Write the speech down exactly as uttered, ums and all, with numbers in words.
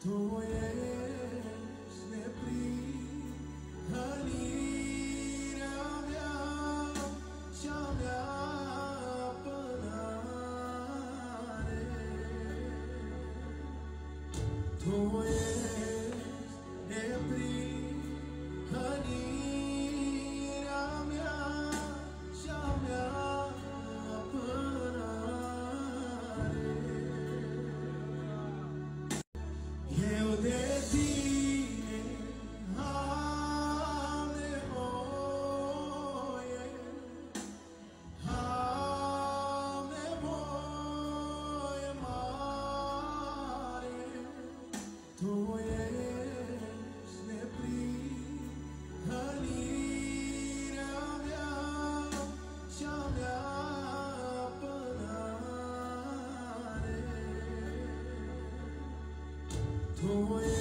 Tu ești neprihănirea mea, cea mea apărare. Tu ești neprihănirea mea, cea mea apărare. Eu de tine am nevoie, am nevoie mare. Tu ești neprihănirea mea, cea mea apărare. Tu